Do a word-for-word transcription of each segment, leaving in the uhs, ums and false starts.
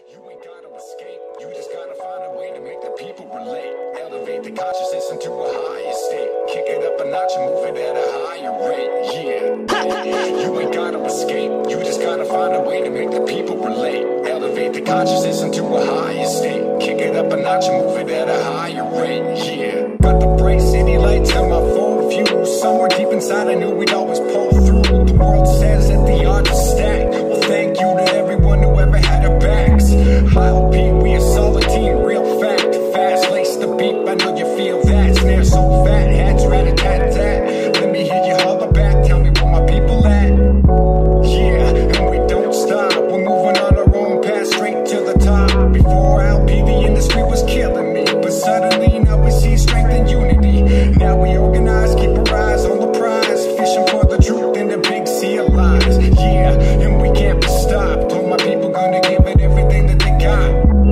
You ain't gotta escape, you just gotta find a way to make the people relate. Elevate the consciousness into a higher state. Kick it up a notch and move it at a higher rate, yeah. You ain't gotta escape, you just gotta find a way to make the people relate. Elevate the consciousness into a higher state. Kick it up a notch and move it at a higher rate, yeah. Got the bright city lights and my full view. Somewhere deep inside I knew we'd always pull through. The world says that the odds are stacked. Well, thank you to everyone who ever had our backs. I L P, we a solid team, real fact. Fast lace the beat, I know you feel that. Snare so fat, hats rat-a-tat-tat. Let me hear you holler back, tell me where my people at. Yeah, and we don't stop. We're moving on our own path, straight to the top. Before I L P, the industry was killing me, but suddenly now we see strength and unity. Now we organize, keep our eyes on the prize, fishing for the truth in the big sea of lies. Yeah, and we can't be stopped. Told my people gonna give it everything that they got.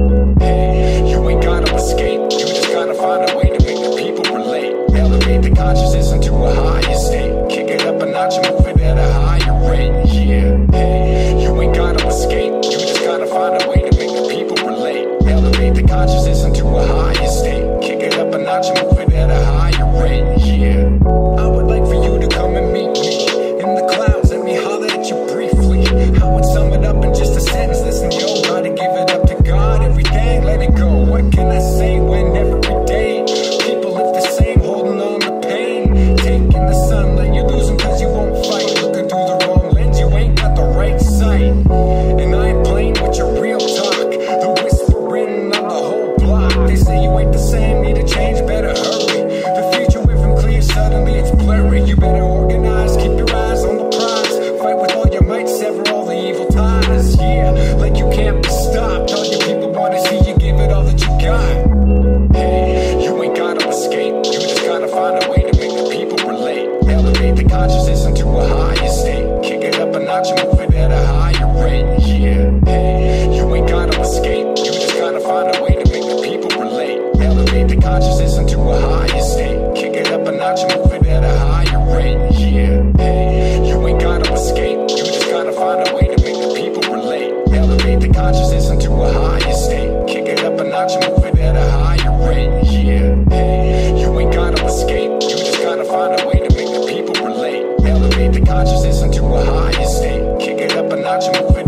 Hey, you ain't gotta escape, you just gotta find a way to make the people relate. Elevate the consciousness into a higher state. Kick it up a notch and move it at a higher rate, yeah. Hey, you ain't gotta escape, you just gotta find a way to make the people relate. Elevate the consciousness into a higher state. Kick it up a notch and move it at a higher rate, yeah. I would like for you to come and meet me in the clouds, let me holler at you briefly. I would sum it up in just a sentence, listen yo, gotta give it up to God, everything, let it go. What can I say when every day people live the same, holding on to pain? Taking the sunlight, you're losing cause you won't fight. Looking through the wrong lens, you ain't got the right sight. And I ain't playing with your real talk, the whispering of the whole block. They say you ain't the same, need a change, better hurry. The future went from clear, suddenly it's blurry. You better organize, keep your eyes on the prize. Fight with all your might, sever all the evil ties. Yeah, like you can't be stopped. All your people wanna see you give it all that you got. Hey, you ain't gotta escape, you just gotta find a way to make the people relate. Elevate the consciousness into a higher state. Kick it up a notch and move it at a higher rate, yeah. Hey, you ain't gotta escape, you just gotta find a way to make the people relate. Elevate the consciousness into a higher state. Kick it up a notch and move it at a higher rate, yeah. Hey, you ain't gotta escape, you just gotta find a way to make the people relate. Elevate the consciousness into a higher state. Kick it up a notch and move it at a higher rate, yeah. Hey, you ain't gotta escape, you just gotta find a way to make the people relate. Elevate the consciousness into a higher state. Kick it up a notch and move it